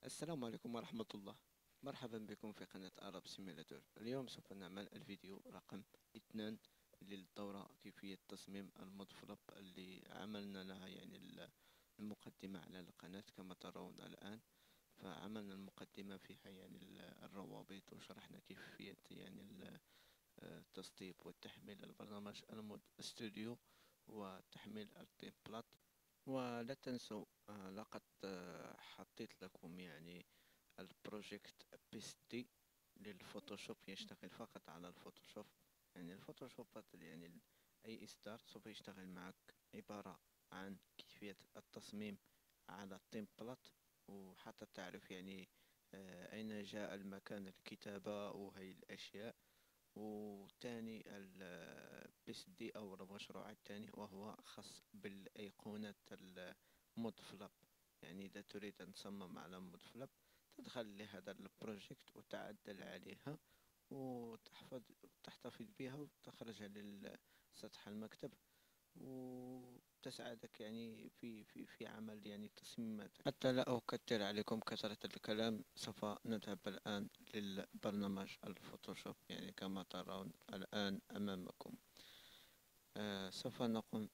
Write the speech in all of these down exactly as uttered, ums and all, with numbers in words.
السلام عليكم ورحمة الله. مرحبا بكم في قناة أراب سيميلاتور. اليوم سوف نعمل الفيديو رقم اثنان للدورة كيفية تصميم المودفلوب اللي عملنا لها يعني ال- المقدمة على القناة كما ترون الآن. فعملنا المقدمة فيها يعني ال- الروابط، وشرحنا كيفية يعني ال- التسطيب والتحميل البرنامج المود ستوديو وتحميل التمبلات. ولا تنسوا، آه، لقد آه، حطيت لكم يعني البروجكت بيستي للفوتوشوب، يشتغل فقط على الفوتوشوب. يعني الفوتوشوب هذا يعني ال- أي إصدار سوف يشتغل معك، عبارة عن كيفية التصميم على التمبلت، وحتى تعرف يعني آه، أين جاء المكان الكتابة وهي الأشياء. وتاني البي اس دي أو المشروع الثاني وهو خاص بالأيقونة المود فلاب. يعني إذا تريد أن تصمم على مود فلاب، تدخل لهذا البروجكت وتعدل عليها وتحفظ تحتفظ بها وتخرجها لسطح المكتب، وتساعدك يعني في في في عمل يعني تصميماتك. حتى لا أكثر عليكم كثرة الكلام، سوف نذهب الآن للبرنامج الفوتوشوب. يعني كما ترون الآن أمامكم، آه سوف نقوم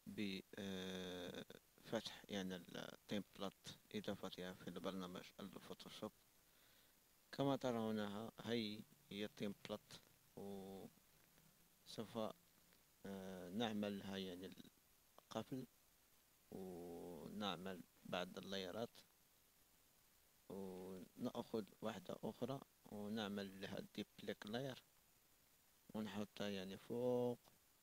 بفتح يعني التمبلت، إضافتها في البرنامج الفوتوشوب. كما ترونها هي هي التمبلت، وسوف آه نعملها يعني القفل، ونعمل بعض اللايرات، ونأخذ واحدة أخرى ونعمل لها ديبليك لاير ونحطها يعني فوق،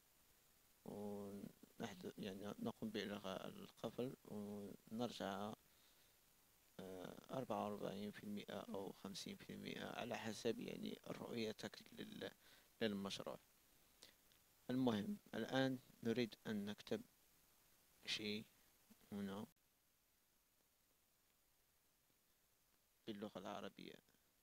ونحدث يعني نقوم بإلغاء القفل ونرجع أربعة وأربعين في المئة أو خمسين في المئة على حسب يعني رؤيتك لل- للمشروع. المهم الآن نريد أن نكتب شيء هنا باللغة العربية.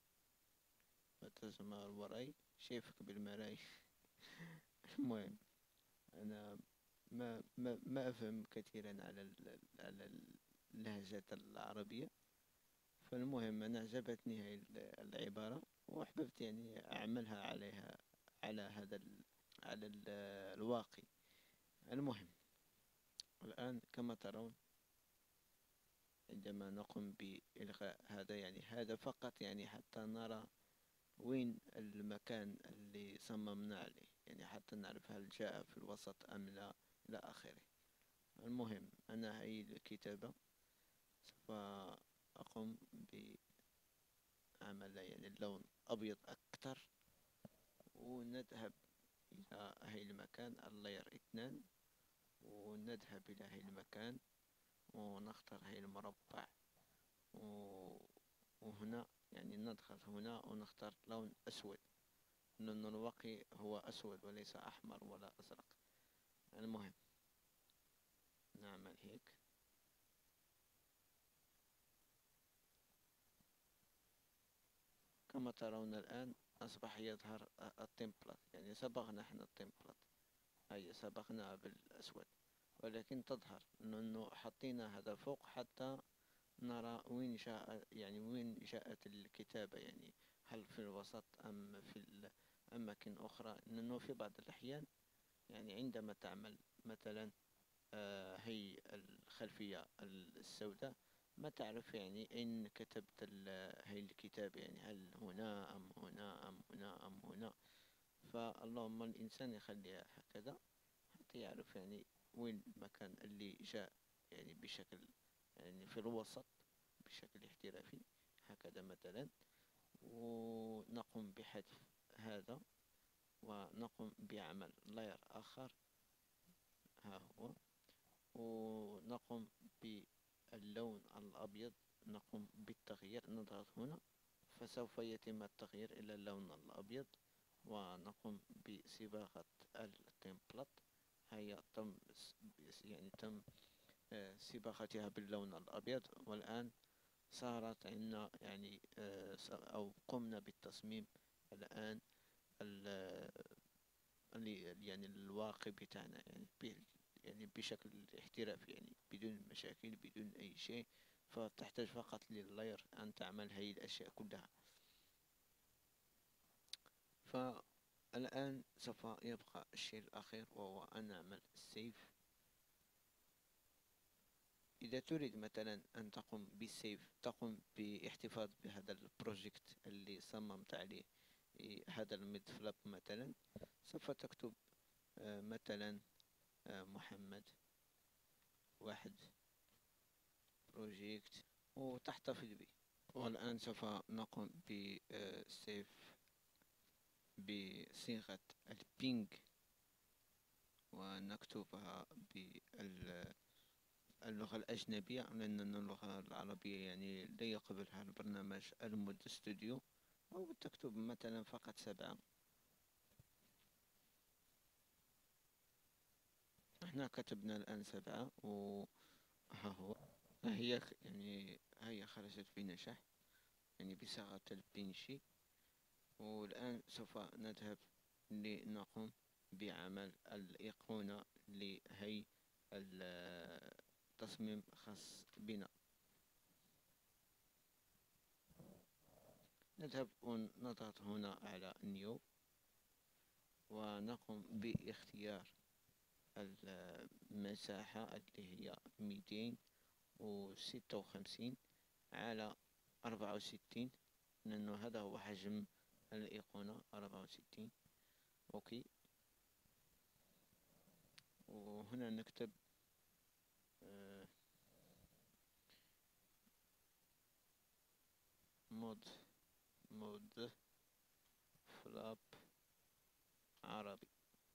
فتسمى الوراي شايفك بالمراي. المهم أنا ما ما ما أفهم كثيرا على ال- على اللهجات العربية. فالمهم أنا عجبتني هاي ال- العبارة، وأحببت يعني أعملها عليها على هذا ال على ال الواقي. المهم الآن كما ترون، عندما نقوم بإلغاء هذا، يعني هذا فقط يعني حتى نرى وين المكان اللي صممنا عليه، يعني حتى نعرف هل جاء في الوسط أم لا إلى آخره. المهم أنا هاي الكتابة سوف أقوم بعمل يعني اللون أبيض أكثر، ونذهب إلى هاي المكان اللاير اثنان، ونذهب إلى هاي المكان ونختار هاي المربع، و... وهنا يعني ندخل هنا ونختار لون أسود، لأن الواقي هو أسود وليس أحمر ولا أزرق. المهم نعمل هيك. كما ترون الآن أصبح يظهر التمبلت، يعني صبغنا احنا التمبلت، هي صبغناها بالأسود، ولكن تظهر لأنه حطينا هذا فوق حتى نرى وين جاء يعني وين جاءت الكتابة، يعني هل في الوسط أم في الأماكن أخرى. لأنه في بعض الأحيان يعني عندما تعمل مثلا آه هي الخلفية السوداء، ما تعرف يعني أين كتبت هي الكتابة، يعني هل هنا أم هنا أم هنا أم هنا. فاللهم الإنسان يخليها هكذا حتى يعرف يعني وين المكان اللي جاء، يعني بشكل يعني في الوسط بشكل احترافي هكذا مثلا. ونقوم بحذف هذا، ونقوم بعمل لاير آخر، ها هو، ونقوم باللون الأبيض، نقوم بالتغيير، نضغط هنا فسوف يتم التغيير إلى اللون الأبيض، ونقوم بصباغة التمبلت. هي تم يعني تم آه، صباغتها باللون الأبيض، والآن صارت عندنا يعني آه، أو قمنا بالتصميم الآن اللي يعني الواقع بتاعنا، يعني ب- يعني بشكل احترافي، يعني بدون مشاكل بدون أي شيء. فتحتاج فقط لللاير أن تعمل هذه الأشياء كلها. فالآن سوف يبقى الشيء الأخير وهو أن نعمل سيف. إذا تريد مثلا أن تقوم بالسيف، تقوم باحتفاظ بهذا البروجكت اللي صممت عليه هذا الميد فلاب مثلا، سوف تكتب آه مثلا آه محمد واحد بروجيكت وتحتفظ به. والآن سوف نقوم بسيف بصيغة البينج ونكتبها باللغة الأجنبية، لأن اللغة العربية يعني لا يقبلها البرنامج المود ستوديو. أو تكتب مثلا فقط سبعة. احنا كتبنا الآن سبعة وها هو، هي يعني هي خرجت بنجاح يعني بصيغة البنشي. والآن سوف نذهب لنقوم بعمل الأيقونة لهي التصميم خاص بنا. نذهب ونضغط هنا على نيو ونقوم باختيار المساحة اللي هي ميتين وستة وخمسين على أربعة وستين، لأنه هذا هو حجم الأيقونة أربعة وستين. أوكي. وهنا نكتب آه مود مود فلاب عربي.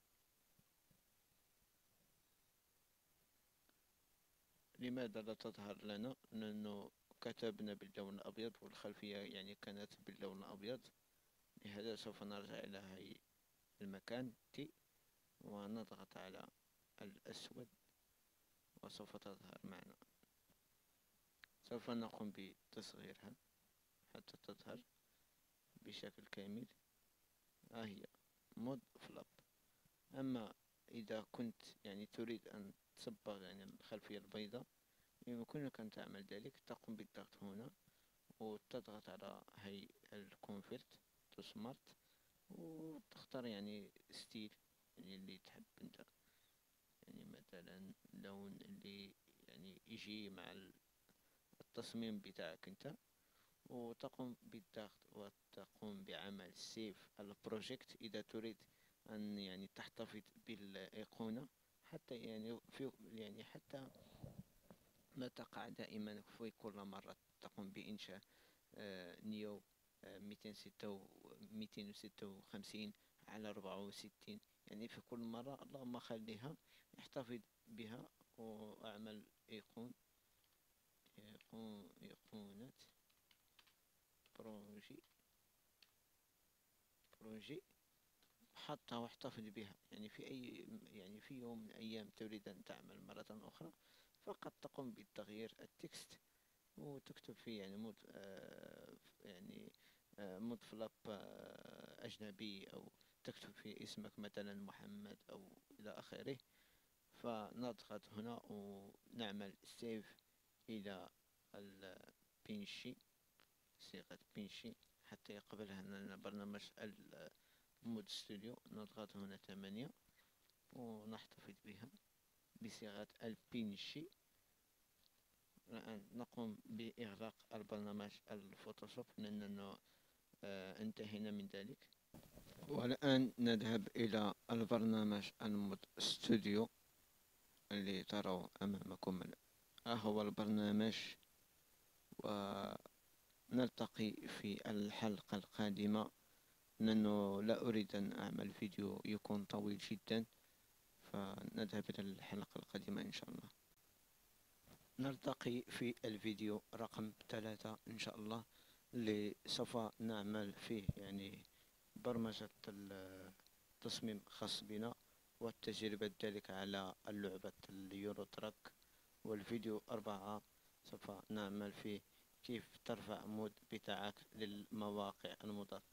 لماذا لا تظهر لنا؟ لأنه كتبنا باللون الأبيض والخلفية يعني كانت باللون الأبيض. لهذا سوف نرجع إلى هاي المكان تي ونضغط على الأسود وسوف تظهر معنا. سوف نقوم بتصغيرها حتى تظهر بشكل كامل. ها هي مود فلاب. أما إذا كنت يعني تريد أن تصبغ يعني الخلفية البيضاء، يمكنك أن تعمل ذلك. تقوم بالضغط هنا وتضغط على هاي الكونفرت تو سمارت وتختار يعني ستيل يعني اللي تحب انت، يعني مثلا لون اللي يعني يجي مع التصميم بتاعك انت، وتقوم بالضغط وتقوم بعمل سيف البروجكت. إذا تريد أن يعني تحتفظ بالأيقونة حتى يعني في يعني حتى لا تقع دائما في كل مرة تقوم بإنشاء آه نيو آه ميتين وستة وخمسين على أربعة وستين، يعني في كل مرة اللهم خليها احتفظ بها وأعمل أيقون أيقون أيقونة بروجي بروجي حتى واحتفظ بها. يعني في أي يعني في يوم من الأيام تريد أن تعمل مرة أخرى، فقط تقوم بتغيير التكست وتكتب فيه يعني مود آه يعني آه مود فلاب آه أجنبي، أو تكتب فيه اسمك مثلا محمد أو إلى آخره. فنضغط هنا ونعمل سيف إلى البنشي، صيغة بنشي حتى يقبلها لنا برنامج المود ستوديو. نضغط هنا ثمانية ونحتفظ بها بصيغة البنشي. الآن نقوم بإغلاق البرنامج الفوتوشوب لأننا آه انتهينا من ذلك. والآن نذهب إلى البرنامج المود ستوديو اللي تروا أمامكم. ها هو البرنامج، ونلتقي في الحلقة القادمة، لأنه لا أريد أن أعمل فيديو يكون طويل جدا. فنذهب إلى الحلقة القادمة إن شاء الله. نلتقي في الفيديو رقم ثلاثة إن شاء الله، اللي سوف نعمل فيه يعني برمجة التصميم خاص بنا والتجربة ذلك على اللعبة اليورو تراك. والفيديو أربعة سوف نعمل فيه كيف ترفع مود بتاعك للمواقع المضافة.